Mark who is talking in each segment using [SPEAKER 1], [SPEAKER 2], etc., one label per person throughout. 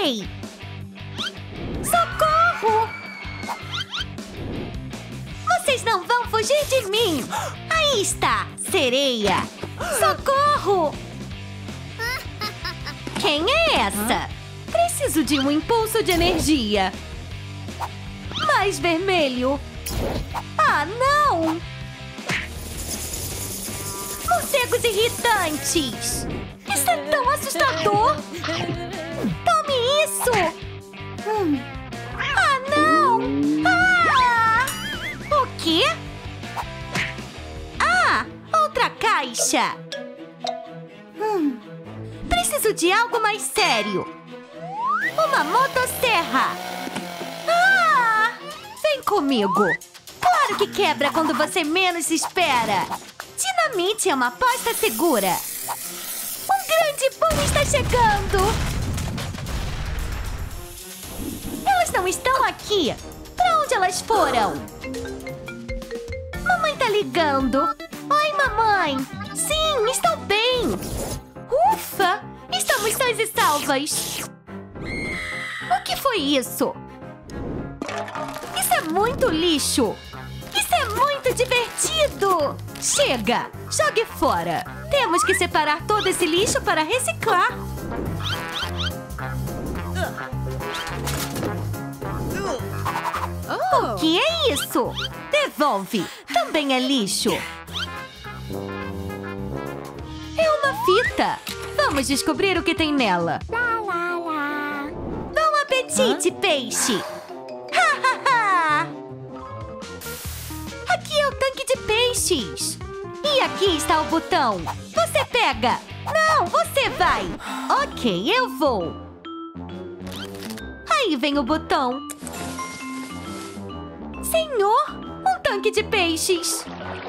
[SPEAKER 1] Ei! Socorro! Vocês não vão fugir de mim! Aí está, sereia! Socorro! Quem é essa? Preciso de um impulso de energia. Mais vermelho. Ah, não! Morcegos irritantes! Isso é tão assustador! Tome isso! Ah, não! Ah! O quê? Ah! Outra caixa! Preciso de algo mais sério! Uma motosserra! Ah! Vem comigo! Claro que quebra quando você menos se espera! Dinamite é uma aposta segura! Um grande boom está chegando! Elas não estão aqui! Pra onde elas foram? Mamãe tá ligando! Oi, mamãe! Sim, estou bem! Ufa! Estamos sãs e salvas! O que foi isso? Isso é muito lixo! Isso é muito divertido! Chega! Jogue fora! Temos que separar todo esse lixo para reciclar! O que é isso? Devolve! Também é lixo! É uma fita! Vamos descobrir o que tem nela! Bom apetite, peixe! Aqui é o tanque de peixes! E aqui está o botão! Você pega! Não, você vai! Ok, eu vou! Aí vem o botão! Senhor! Um tanque de peixes!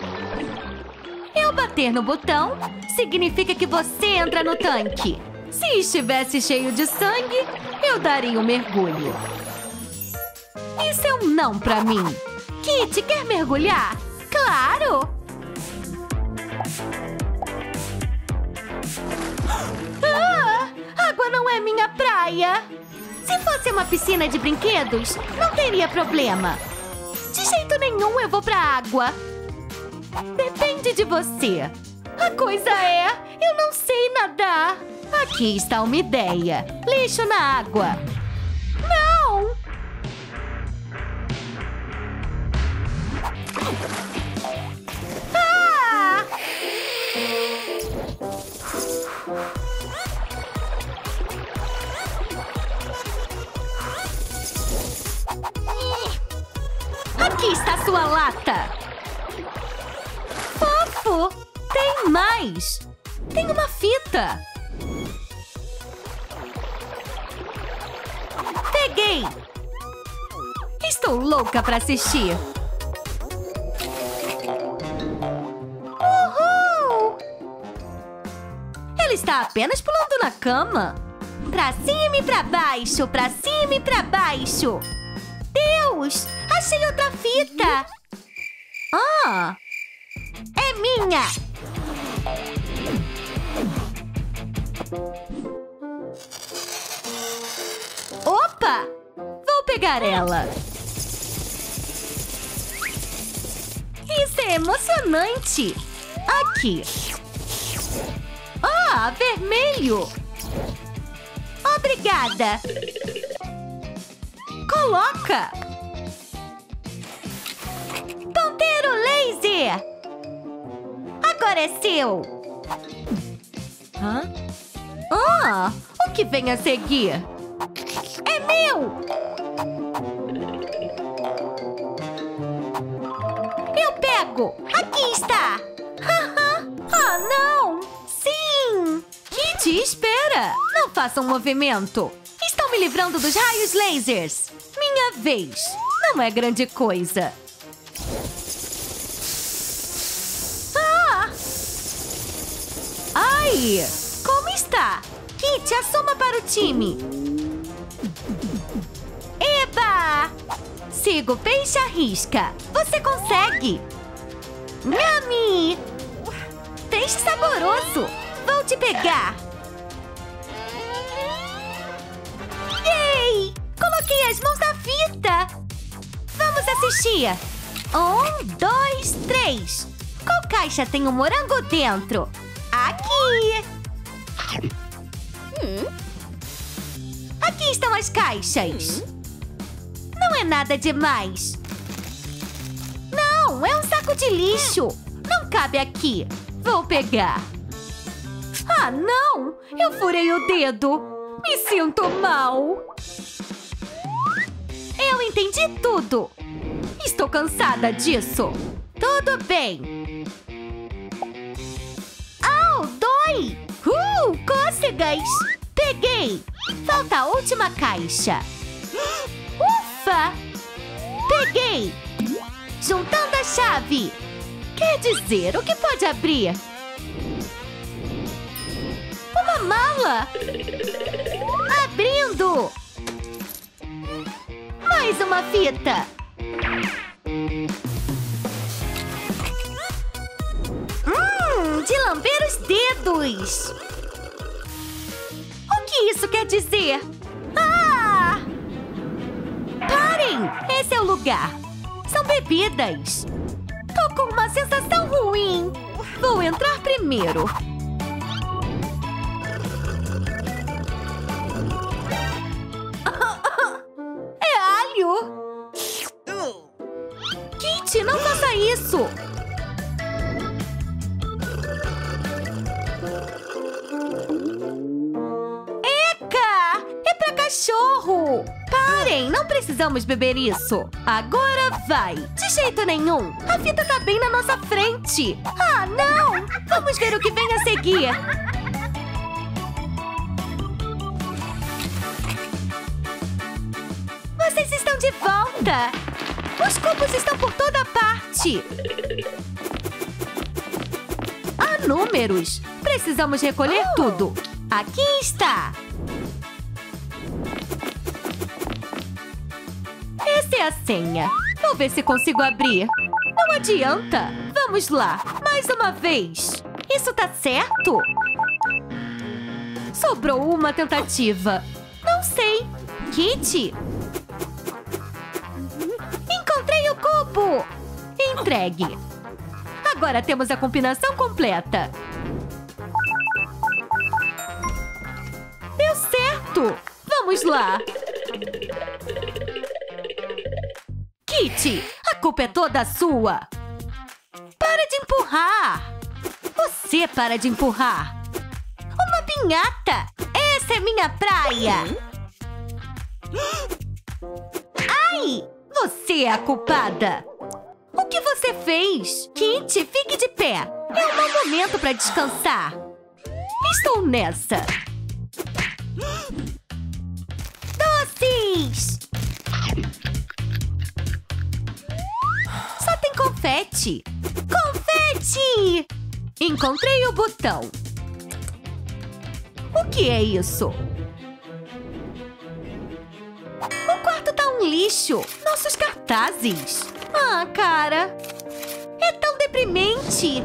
[SPEAKER 1] Eu bater no botão, significa que você entra no tanque! Se estivesse cheio de sangue, eu daria um mergulho! Isso é um não pra mim! Kitty, quer mergulhar? Claro! Ah, água não é minha praia! Se fosse uma piscina de brinquedos, não teria problema. De jeito nenhum eu vou pra água. Depende de você. A coisa é, eu não sei nadar. Aqui está uma ideia. Lixo na água. Não! Ah! Aqui está sua lata! Fofo! Tem mais! Tem uma fita! Peguei! Estou louca para assistir! Uhul! Ela está apenas pulando na cama! Pra cima e pra baixo! Pra cima e pra baixo! Deus! Achei outra fita! Ah! É minha! Opa! Vou pegar ela! Isso é emocionante! Aqui! Ah, vermelho! Obrigada! Coloca! Ponteiro laser! Agora é seu! Hã? Ah! O que vem a seguir? É meu! Eu pego! Aqui está! Ah, não! Sim! Kitty, espera! Não faça um movimento! Estão me livrando dos raios lasers! Minha vez! Não é grande coisa! Ah! Ai! Como está? Kitty, assoma para o time! Eba! Siga o peixe à risca! Você consegue! Yummy! Peixe saboroso! Vou te pegar! sushi. 1, 2, 3. Qual caixa tem um morango dentro? Aqui. Aqui estão as caixas. Não é nada demais. Não, é um saco de lixo. Não cabe aqui. Vou pegar. Ah, não! Eu furei o dedo. Me sinto mal. Eu entendi tudo. Estou cansada disso. Tudo bem. Au, dói! Cócegas! Peguei! Falta a última caixa. Ufa! Peguei! Juntando a chave. Quer dizer, o que pode abrir? Uma mala! Abrindo! Mais uma fita! De lamber os dedos! O que isso quer dizer? Ah! Parem! Esse é o lugar! São bebidas! Tô com uma sensação ruim! Vou entrar primeiro! É alho! Kitty, não faça isso! Eca! É pra cachorro! Parem! Não precisamos beber isso! Agora vai! De jeito nenhum! A fita tá bem na nossa frente! Ah, não! Vamos ver o que vem a seguir! Vocês estão de volta! Os cubos estão por toda parte! Há números! Precisamos recolher tudo! Aqui está! Essa é a senha! Vou ver se consigo abrir! Não adianta! Vamos lá! Mais uma vez! Isso tá certo? Sobrou uma tentativa! Não sei! Kitty! Encontrei o cubo! Entregue! Agora temos a combinação completa! Deu certo! Vamos lá! Kitty, a culpa é toda sua! Para de empurrar! Você para de empurrar! Uma pinhata! Essa é minha praia! Ai! Você é a culpada! O que você fez? Kitty, fique de pé! É um mau momento para descansar! Estou nessa! Doces! Só tem confete! Confete! Encontrei o botão! O que é isso? O quarto tá um lixo! Nossos cartazes! Ah, cara! É tão deprimente!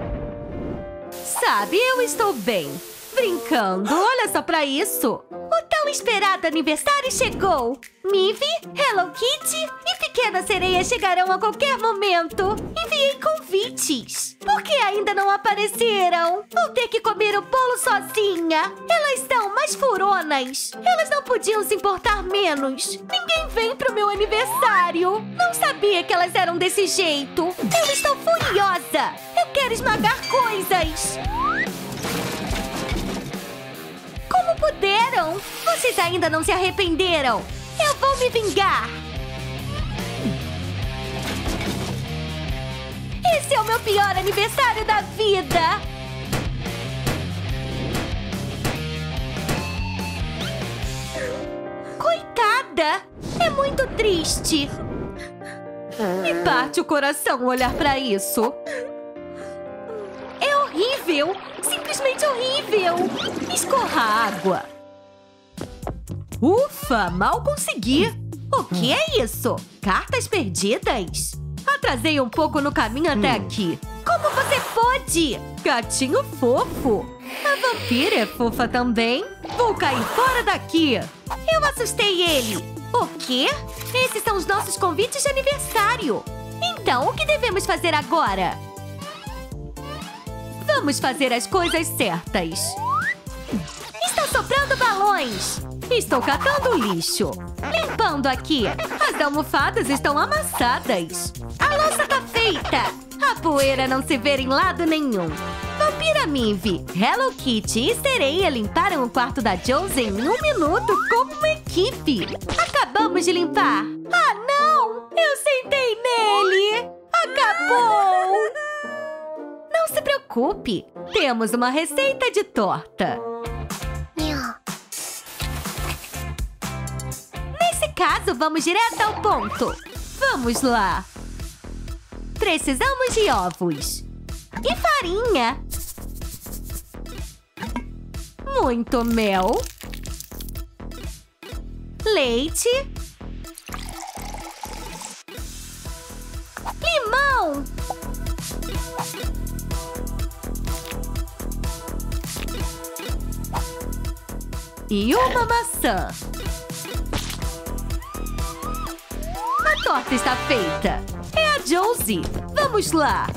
[SPEAKER 1] Sabe, eu estou bem. Brincando, olha só pra isso! O tão esperado aniversário chegou! Miffy, Hello Kitty e Pequena Sereia chegarão a qualquer momento! Enviei convites! Por que ainda não apareceram? Vou ter que comer o bolo sozinha! Elas são mais furonas! Elas não podiam se importar menos! Ninguém vem pro meu aniversário! Não sabia que elas eram desse jeito! Eu estou furiosa! Eu quero esmagar coisas! Como puderam? Vocês ainda não se arrependeram! Eu vou me vingar! Esse é o meu pior aniversário da vida! Coitada! É muito triste! Me parte o coração olhar pra isso! É horrível! Simplesmente horrível! Escorra água! Ufa! Mal consegui! O que é isso? Cartas perdidas? Atrasei um pouco no caminho até aqui. Como você pôde? Gatinho fofo! A vampira é fofa também. Vou cair fora daqui! Eu assustei ele! O quê? Esses são os nossos convites de aniversário. Então, o que devemos fazer agora? Vamos fazer as coisas certas. Está soprando balões. Estou catando o lixo. Limpando aqui. As almofadas estão amassadas. A louça tá feita. A poeira não se vê em lado nenhum. Vampira Mive, Hello Kitty e Sereia limparam o quarto da Josie em 1 minuto como uma equipe. Acabamos de limpar. Ah, não! Eu sentei nele. Acabou! Não se preocupe. Temos uma receita de torta. Nesse caso, vamos direto ao ponto. Vamos lá. Precisamos de ovos. E farinha. Muito mel. Leite. Limão. E uma maçã. A torta está feita. É a Josie. Vamos lá.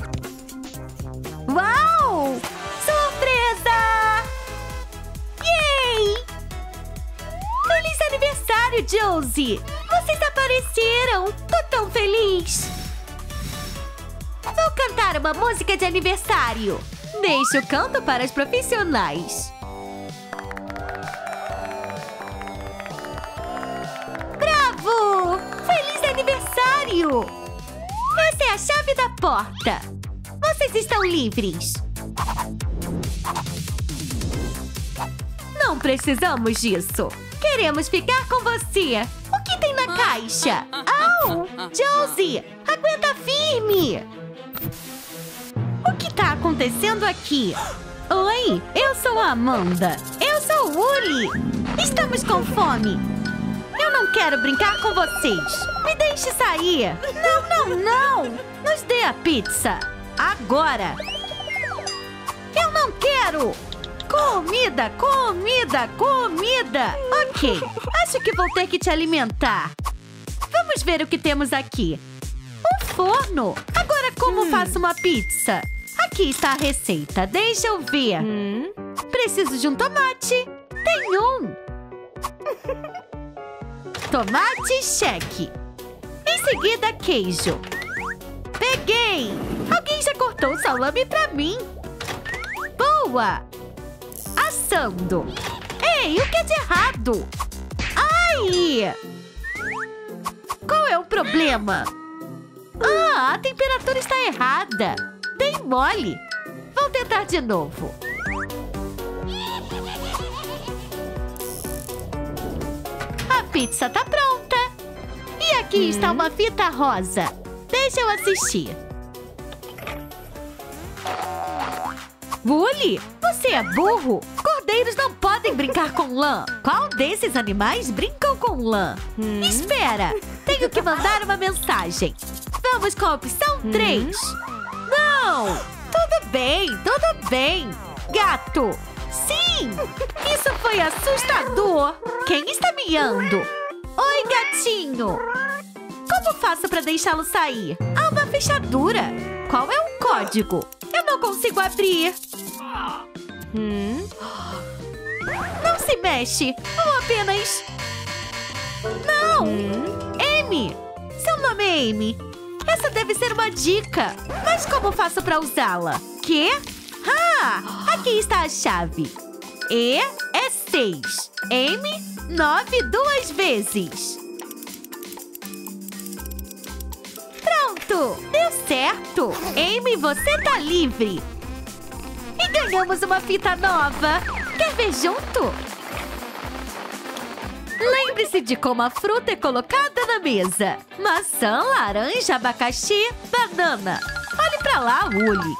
[SPEAKER 1] Uau! Surpresa! Yay! Feliz aniversário, Josie! Vocês apareceram! Tô tão feliz! Vou cantar uma música de aniversário. Deixe o canto para os profissionais. Bravo! Feliz aniversário! Essa é a chave da porta. Vocês estão livres. Não precisamos disso. Queremos ficar com você. O que tem na caixa? Au! Josie, aguenta firme. O que tá acontecendo aqui? Oi, eu sou a Amanda. Eu sou o Uli. Estamos com fome. Eu não quero brincar com vocês. Me deixe sair. Não, não, não. Nos dê a pizza. Agora. Eu não quero. Comida, comida, comida. Ok, acho que vou ter que te alimentar. Vamos ver o que temos aqui. Um forno. Agora como faço uma pizza? Aqui está a receita. Deixa eu ver. Preciso de um tomate. Tem um. Tomate, cheque. Em seguida, queijo. Peguei! Alguém já cortou o salame pra mim. Boa! Assando. Ei, o que é de errado? Ai! Qual é o problema? Ah, a temperatura está errada. Dei mole. Vou tentar de novo. A pizza tá pronta. E aqui está uma fita rosa. Deixa eu assistir. Uli, você é burro? Cordeiros não podem brincar com lã. Qual desses animais brincam com lã? Espera, tenho que mandar uma mensagem. Vamos com a opção 3. Não! Tudo bem, tudo bem. Gato! Sim! Isso foi assustador. Quem está miando? Oi, gatinho! Como faço para deixá-lo sair? Há uma fechadura. Qual é o código? Eu não consigo abrir. Não se mexe. Ou apenas... Não! Amy! Seu nome é Amy. Essa deve ser uma dica. Mas como faço para usá-la? Quê? Ah! Aqui está a chave. E é 6. Amy, 9 2 vezes. Pronto! Deu certo! Amy, você tá livre! E ganhamos uma fita nova! Quer ver junto? Lembre-se de como a fruta é colocada na mesa. Maçã, laranja, abacaxi, banana. Olhe pra lá, Uli.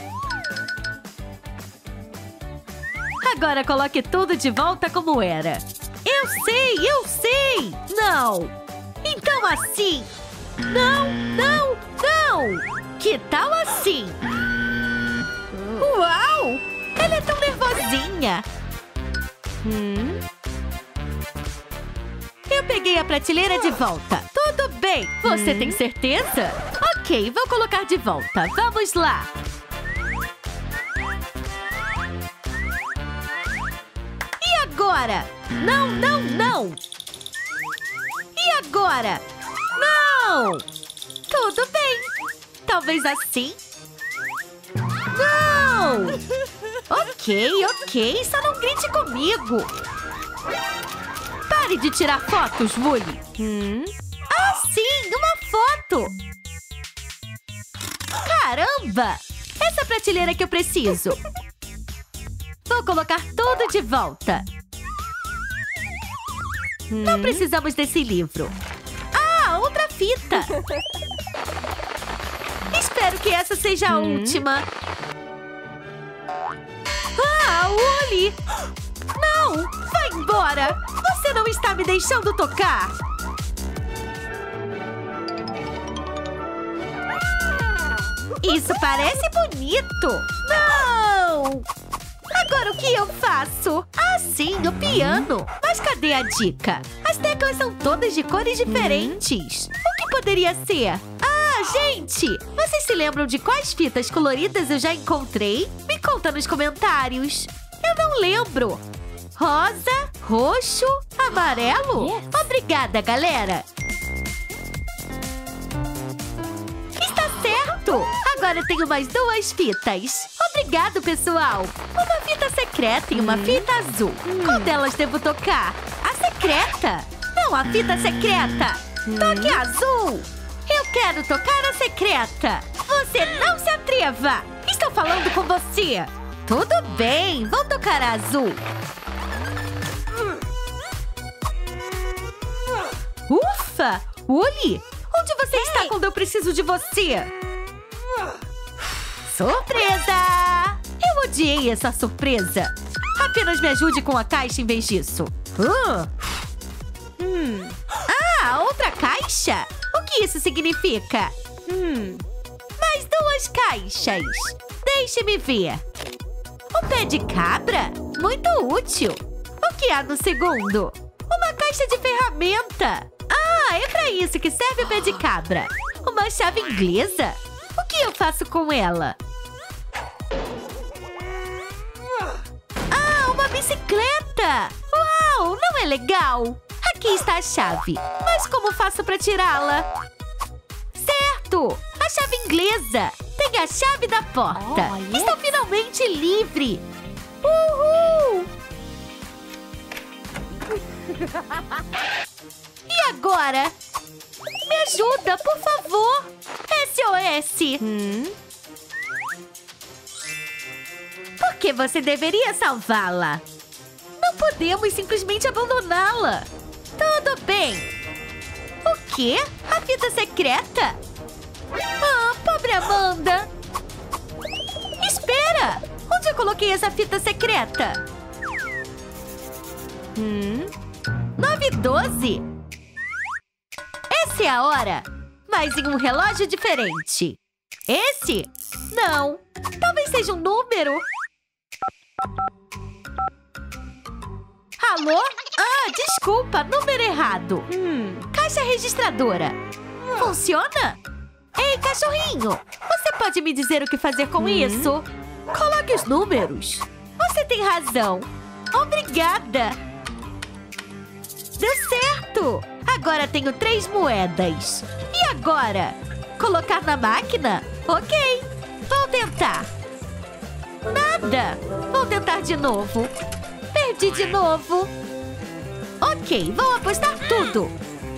[SPEAKER 1] Agora coloque tudo de volta como era. Eu sei, eu sei! Não! Então assim... Não, não, não! Que tal assim? Uau! Ela é tão nervosinha! Eu Peguei a prateleira de volta. Tudo bem. Você tem certeza? Ok, vou colocar de volta. Vamos lá. E agora? Não, não, não. E agora? Não. Tudo bem. Talvez assim? Não. Ok, ok. Só não grite comigo. Pare de tirar fotos, Wooly. Ah, sim! Uma foto! Caramba! Essa prateleira que eu preciso. Vou colocar tudo de volta. Não precisamos desse livro. Ah, outra fita! Espero que essa seja a última. Ah, Wooly! Não! Vai embora! Você não está me deixando tocar! Isso parece bonito! Não! Agora o que eu faço? Ah, sim, o piano! Mas cadê a dica? As teclas são todas de cores diferentes. O que poderia ser? Ah, gente! Vocês se lembram de quais fitas coloridas eu já encontrei? Me conta nos comentários. Eu não lembro. Rosa, roxo, amarelo? Yes. Obrigada, galera! Está certo! Agora tenho mais 2 fitas. Obrigado, pessoal! Uma fita secreta e uma fita azul. Qual delas devo tocar? A secreta! Não, a fita secreta! Toque azul! Eu quero tocar a secreta! Você não se atreva! Estou falando com você! Tudo bem, vou tocar a azul. Ufa! Wooly, onde você está quando eu preciso de você? Surpresa! Eu odiei essa surpresa. Apenas me ajude com a caixa em vez disso. Ah, outra caixa? O que isso significa? Mais 2 caixas. Deixe-me ver. Um pé de cabra? Muito útil. O que há no segundo? Uma caixa de ferramenta. Ah, é pra isso que serve o pé de cabra. Uma chave inglesa? O que eu faço com ela? Ah, uma bicicleta! Uau, não é legal? Aqui está a chave. Mas como faço pra tirá-la? Certo! A chave inglesa! Tem a chave da porta. Estou finalmente livre! Uhul! E agora? Me ajuda, por favor! SOS! Por que você deveria salvá-la? Não podemos simplesmente abandoná-la! Tudo bem! O quê? A fita secreta? Ah, pobre Amanda! Espera! Onde eu coloquei essa fita secreta? 9:12? Essa é a hora! Mas em um relógio diferente. Esse? Não. Talvez seja um número. Alô? Ah, desculpa, número errado. Caixa registradora. Funciona? Ei, cachorrinho, você pode me dizer o que fazer com isso? Coloque os números. Você tem razão. Obrigada. Deu certo. Agora tenho 3 moedas. E agora? Colocar na máquina? Ok. Vou tentar. Nada. Vou tentar de novo. Perdi de novo. Ok, vou apostar tudo.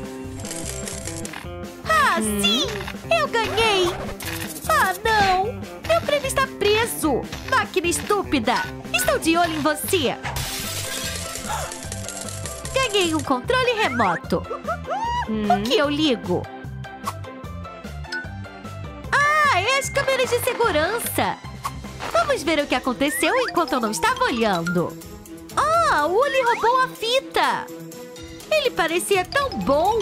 [SPEAKER 1] Ah, sim! Eu ganhei! Ah, não! Meu prêmio está preso! Máquina estúpida! Estou de olho em você! Ganhei um controle remoto. O que eu ligo? Ah, é as câmeras de segurança! Vamos ver o que aconteceu enquanto eu não estava olhando. Ah, o Wooly roubou a fita! Ele parecia tão bom!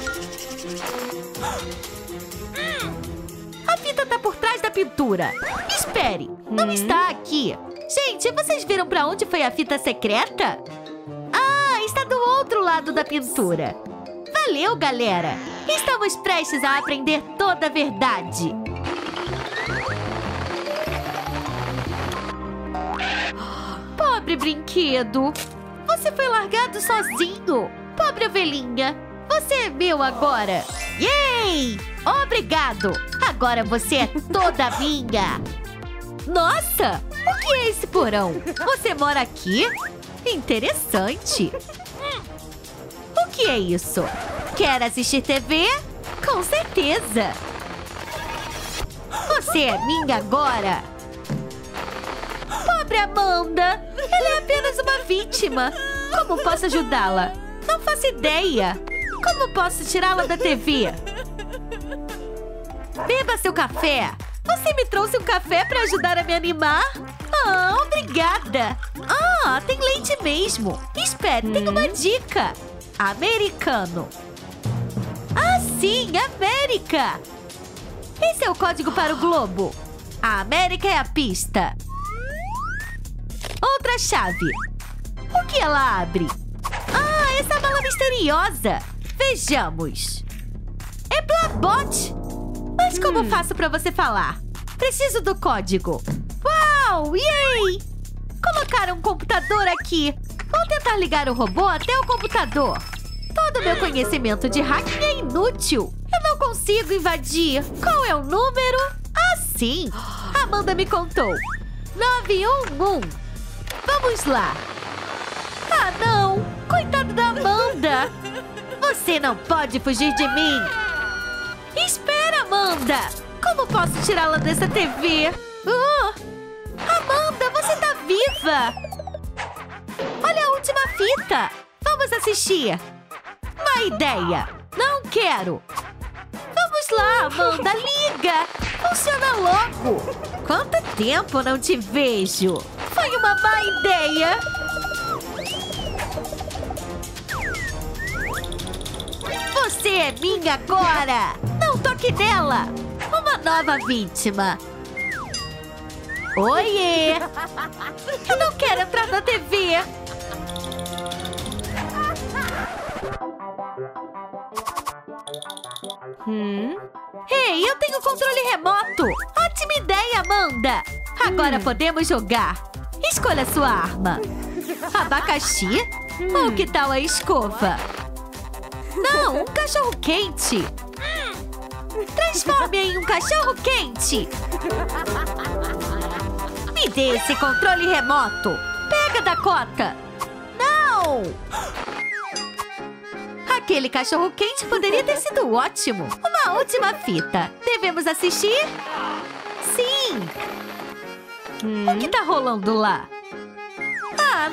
[SPEAKER 1] A fita tá por trás da pintura. Espere, não está aqui. Gente, vocês viram pra onde foi a fita secreta? Ah, está do outro lado da pintura. Valeu, galera! Estamos prestes a aprender toda a verdade. Pobre brinquedo! Você foi largado sozinho! Pobre ovelhinha! Você é meu agora! Yay! Obrigado! Agora você é toda minha! Nossa! O que é esse porão? Você mora aqui? Interessante! O que é isso? Quer assistir TV? Com certeza! Você é minha agora! Pobre Amanda! Ela é apenas uma vítima! Como posso ajudá-la? Não faço ideia! Como posso tirá-la da TV? Beba seu café! Você me trouxe um café para ajudar a me animar? Ah, obrigada! Ah, tem leite mesmo! Espere, tem uma dica! Americano! Ah, sim! América! Esse é o código para o globo! A América é a pista! Outra chave! O que ela abre? Ah, essa mala misteriosa! Vejamos! É Blabot! Mas como faço para você falar? Preciso do código! Uau! Yay! Colocaram um computador aqui! Vou tentar ligar o robô até o computador! Todo o meu conhecimento de hacking é inútil! Eu não consigo invadir! Qual é o número? Ah, sim! Amanda me contou! 911! Vamos lá! Ah, não! Coitado da Amanda! Você não pode fugir de mim! Espera, Amanda! Como posso tirá-la dessa TV? Amanda, você tá viva! Olha a última fita! Vamos assistir! Má ideia! Não quero! Vamos lá, Amanda, liga! Funciona logo! Quanto tempo não te vejo! Foi uma má ideia! Você é minha agora! Não toque nela! Uma nova vítima! Oiê! Eu não quero entrar na TV! Ei, eu tenho controle remoto! Ótima ideia, Amanda! Agora podemos jogar! Escolha sua arma! Abacaxi? Ou que tal a escova? Não, um cachorro-quente! Transforme em um cachorro-quente! Me dê esse controle remoto! Pega, Dakota! Não! Aquele cachorro-quente poderia ter sido ótimo! Uma última fita! Devemos assistir? Sim! O que tá rolando lá? Ah,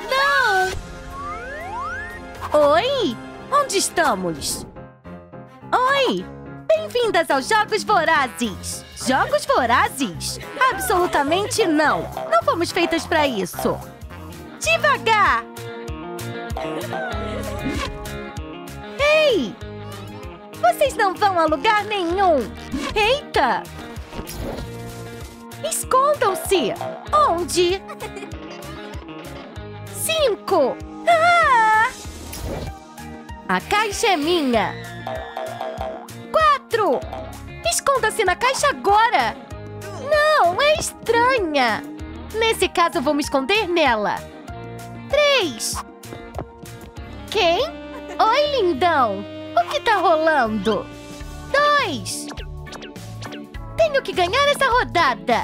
[SPEAKER 1] não! Oi! Onde estamos? Oi! Bem-vindas aos Jogos Vorazes! Jogos Vorazes? Absolutamente não! Não fomos feitas pra isso! Devagar! Ei! Vocês não vão a lugar nenhum! Eita! Escondam-se! Onde? 5! Ah! A caixa é minha! 4! Esconda-se na caixa agora! Não, é estranha! Nesse caso, vou me esconder nela! 3! Quem? Oi, lindão! O que tá rolando? 2! Tenho que ganhar essa rodada!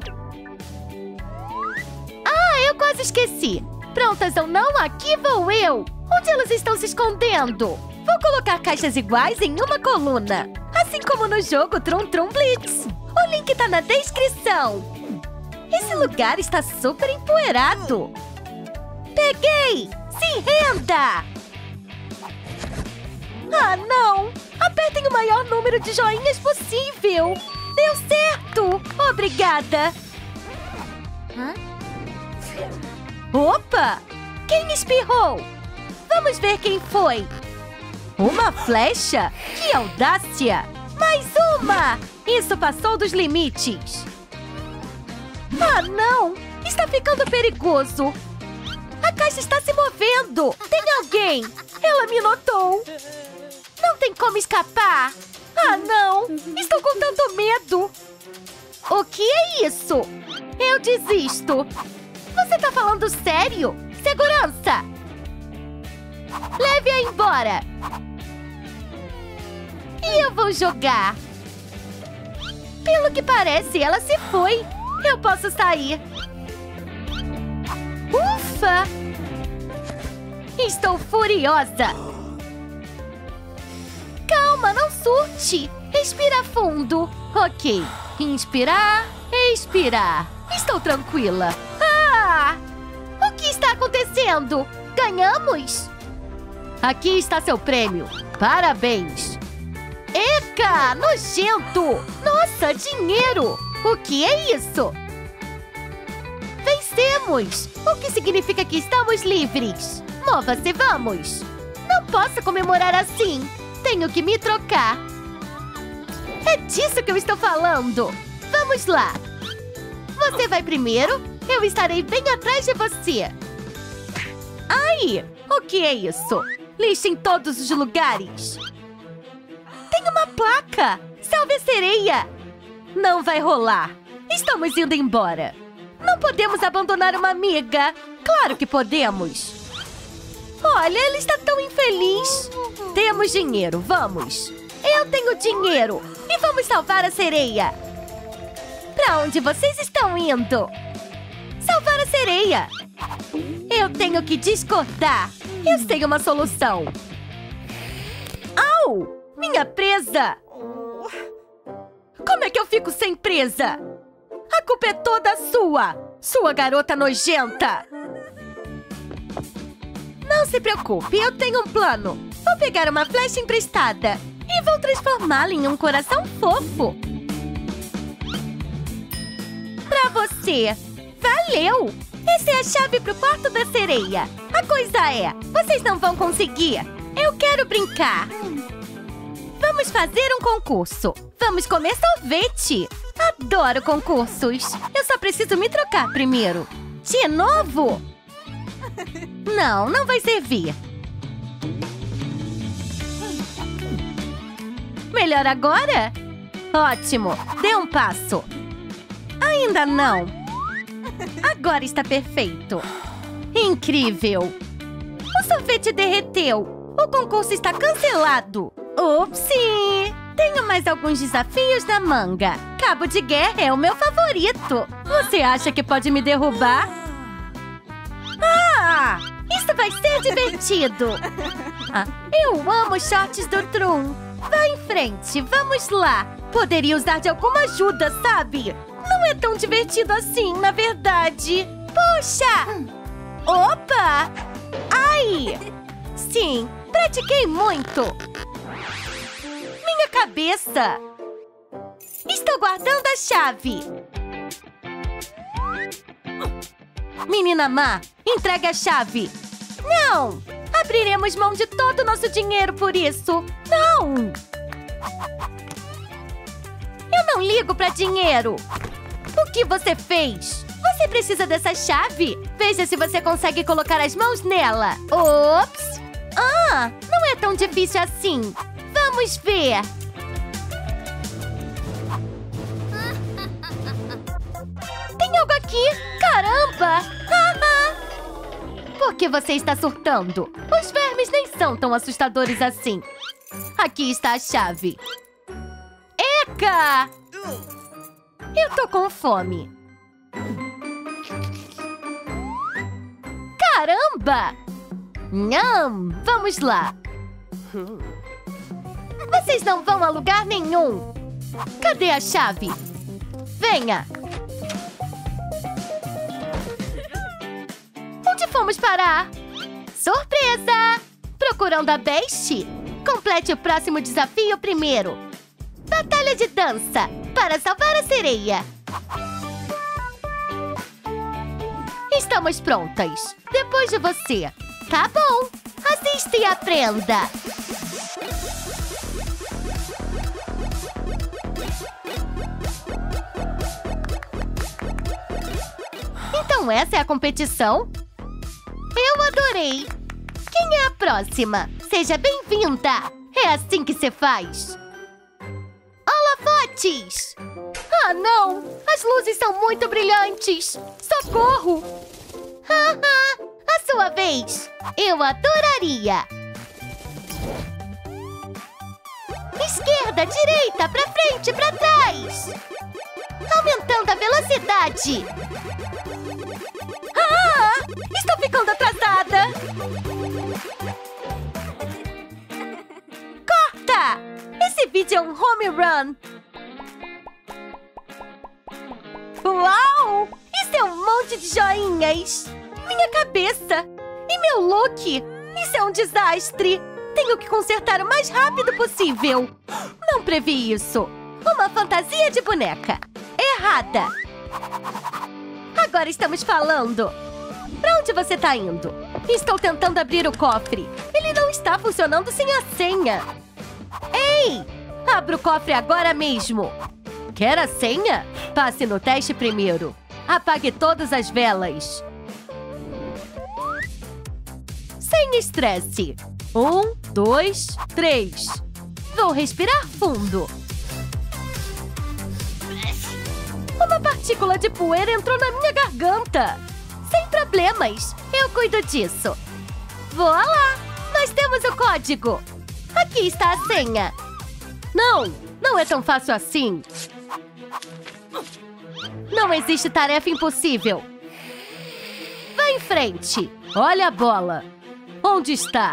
[SPEAKER 1] Ah, eu quase esqueci! Prontas ou não, aqui vou eu! Onde elas estão se escondendo? Vou colocar caixas iguais em uma coluna. Assim como no jogo Trum Trum Blitz. O link tá na descrição. Esse lugar está super empoeirado. Peguei! Se renda! Ah, não! Apertem o maior número de joinhas possível. Deu certo! Obrigada! Opa! Quem espirrou? Vamos ver quem foi. Uma flecha? Que audácia! Mais uma! Isso passou dos limites. Ah, não! Está ficando perigoso. A caixa está se movendo. Tem alguém. Ela me notou. Não tem como escapar. Ah, não! Estou com tanto medo. O que é isso? Eu desisto. Você tá falando sério? Segurança! Leve-a embora. E eu vou jogar. Pelo que parece, ela se foi. Eu posso sair. Ufa! Estou furiosa. Calma, não surte. Respira fundo. Ok. Inspirar, expirar. Estou tranquila. Ah! O que está acontecendo? Ganhamos? Aqui está seu prêmio. Parabéns. Eca, nojento! Nossa, dinheiro! O que é isso? Vencemos! O que significa que estamos livres. Mova-se, vamos! Não posso comemorar assim. Tenho que me trocar. É disso que eu estou falando. Vamos lá. Você vai primeiro. Eu estarei bem atrás de você. Ai! O que é isso? Lixo em todos os lugares. Tem uma placa. Salve a sereia. Não vai rolar. Estamos indo embora. Não podemos abandonar uma amiga. Claro que podemos. Olha, ela está tão infeliz. Temos dinheiro, vamos. Eu tenho dinheiro. E vamos salvar a sereia. Para onde vocês estão indo? Salvar a sereia. Eu tenho que discordar. Eu sei uma solução. Au! Minha presa! Como é que eu fico sem presa? A culpa é toda sua! Sua garota nojenta! Não se preocupe, eu tenho um plano. Vou pegar uma flecha emprestada e vou transformá-la em um coração fofo. Pra você! Valeu! Essa é a chave pro quarto da sereia. A coisa é, vocês não vão conseguir. Eu quero brincar. Vamos fazer um concurso. Vamos comer sorvete. Adoro concursos. Eu só preciso me trocar primeiro. De novo? Não, não vai servir. Melhor agora? Ótimo. Dê um passo. Ainda não. Agora está perfeito. Incrível. O sorvete derreteu. O concurso está cancelado. Upsi! Tenho mais alguns desafios na manga. Cabo de guerra é o meu favorito. Você acha que pode me derrubar? Ah! Isso vai ser divertido. Ah, eu amo shorts do Trum. Vá em frente, vamos lá. Poderia usar de alguma ajuda, sabe? Não é tão divertido assim, na verdade. Puxa! Opa! Ai! Sim, pratiquei muito. Minha cabeça! Estou guardando a chave. Menina má, entregue a chave. Não! Abriremos mão de todo o nosso dinheiro por isso. Não! Eu não ligo pra dinheiro. O que você fez? Você precisa dessa chave? Veja se você consegue colocar as mãos nela. Ops! Ah, não é tão difícil assim. Vamos ver. Tem algo aqui? Caramba! Por que você está surtando? Os vermes nem são tão assustadores assim. Aqui está a chave. Eca! Eu tô com fome. Caramba! Nham! Vamos lá. Vocês não vão a lugar nenhum. Cadê a chave? Venha. Onde fomos parar? Surpresa! Procurando a Best? Complete o próximo desafio primeiro. Batalha de dança para salvar a sereia. Estamos prontas. Depois de você. Tá bom. Assista e aprenda. Então essa é a competição? Eu adorei. Quem é a próxima? Seja bem-vinda. É assim que se faz. Holofotes! Ah, não! As luzes são muito brilhantes! Socorro! Haha! A sua vez! Eu adoraria! Esquerda, direita, pra frente, pra trás! Aumentando a velocidade! Ah! Estou ficando atrasada! Corta! Esse vídeo é um home run! Uau! Isso é um monte de joinhas! Minha cabeça! E meu look! Isso é um desastre! Tenho que consertar o mais rápido possível! Não previ isso! Uma fantasia de boneca! Errada! Agora estamos falando! Pra onde você tá indo? Estou tentando abrir o cofre! Ele não está funcionando sem a senha! Ei! Abra o cofre agora mesmo! Quer a senha? Passe no teste primeiro. Apague todas as velas. Sem estresse. 1, 2, 3. Vou respirar fundo. Uma partícula de poeira entrou na minha garganta. Sem problemas. Eu cuido disso. Voilá! Nós temos o código. Aqui está a senha. Não é tão fácil assim. Não existe tarefa impossível. Vá em frente. Olha a bola. Onde está?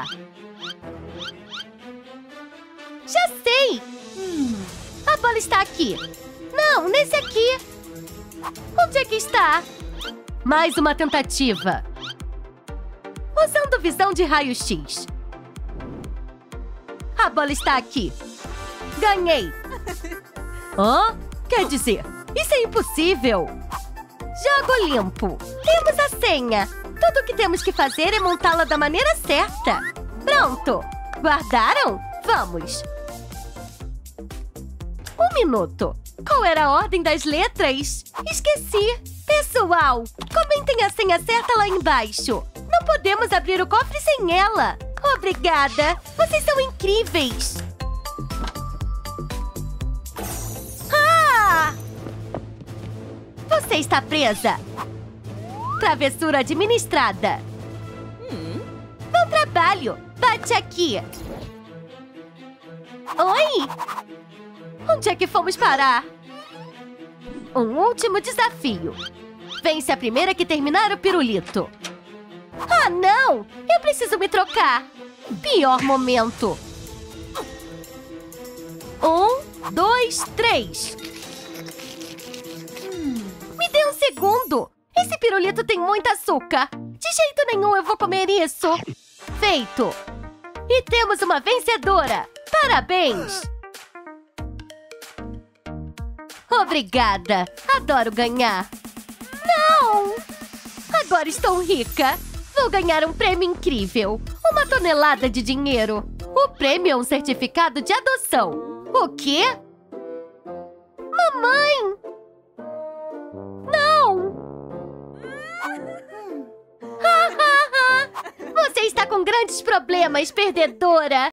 [SPEAKER 1] Já sei! A bola está aqui. Não, nesse aqui. Onde é que está? Mais uma tentativa. Usando visão de raio-x. A bola está aqui. Ganhei. Hã? Quer dizer, isso é impossível. Jogo limpo. Temos a senha. Tudo o que temos que fazer é montá-la da maneira certa. Pronto. Guardaram? Vamos. 1 minuto. Qual era a ordem das letras? Esqueci. Pessoal, comentem a senha certa lá embaixo. Não podemos abrir o cofre sem ela. Obrigada. Vocês são incríveis. Ah! Você está presa. Travessura administrada. Bom trabalho. Bate aqui. Oi? Onde é que fomos parar? Um último desafio. Vence a primeira que terminar o pirulito. Ah, não! Eu preciso me trocar. Pior momento. 1, 2, 3. Me dê um segundo. Esse pirulito tem muito açúcar. De jeito nenhum eu vou comer isso. Feito. E temos uma vencedora. Parabéns. Obrigada. Adoro ganhar. Não! Agora estou rica. Vou ganhar um prêmio incrível. 1 tonelada de dinheiro. O prêmio é um certificado de adoção. O quê? Mamãe! Não! Você está com grandes problemas, perdedora.